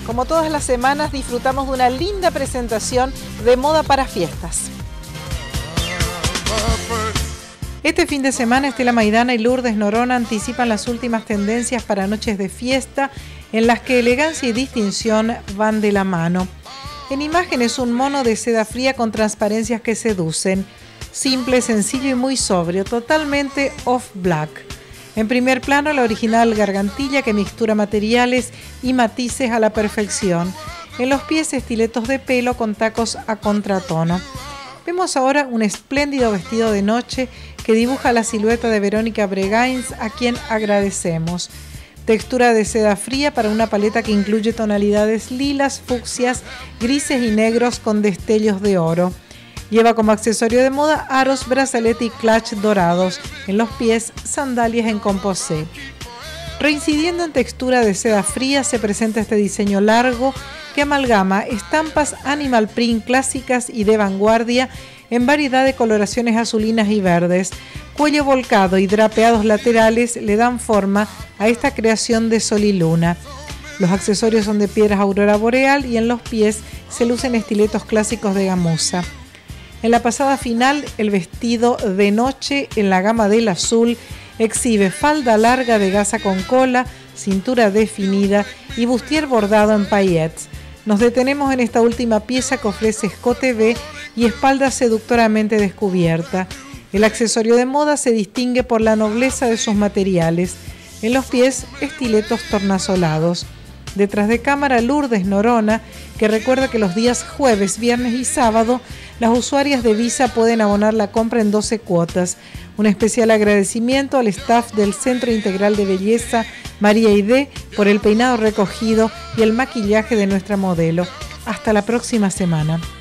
Como todas las semanas, disfrutamos de una linda presentación de moda para fiestas. Este fin de semana, Estela Maidana y Lourdes Noronha anticipan las últimas tendencias para noches de fiesta, en las que elegancia y distinción van de la mano. En imágenes, un mono de seda fría con transparencias que seducen. Simple, sencillo y muy sobrio, totalmente off-black. En primer plano, la original gargantilla que mixtura materiales y matices a la perfección. En los pies, estiletos de pelo con tacos a contratono. Vemos ahora un espléndido vestido de noche que dibuja la silueta de Verónica Bregains, a quien agradecemos. Textura de seda fría para una paleta que incluye tonalidades lilas, fucsias, grises y negros con destellos de oro. Lleva como accesorio de moda aros, brazalete y clutch dorados. En los pies, sandalias en composé. Reincidiendo en textura de seda fría, se presenta este diseño largo que amalgama estampas animal print clásicas y de vanguardia en variedad de coloraciones azulinas y verdes. Cuello volcado y drapeados laterales le dan forma a esta creación de sol y luna. Los accesorios son de piedras aurora boreal y en los pies se lucen estiletos clásicos de gamuza. En la pasada final, el vestido de noche en la gama del azul exhibe falda larga de gasa con cola, cintura definida y bustier bordado en paillettes. Nos detenemos en esta última pieza que ofrece escote V y espalda seductoramente descubierta. El accesorio de moda se distingue por la nobleza de sus materiales. En los pies, estiletos tornasolados. Detrás de cámara, Lourdes Noronha, que recuerda que los días jueves, viernes y sábado, las usuarias de Visa pueden abonar la compra en 12 cuotas. Un especial agradecimiento al staff del Centro Integral de Belleza María Aidé por el peinado recogido y el maquillaje de nuestra modelo. Hasta la próxima semana.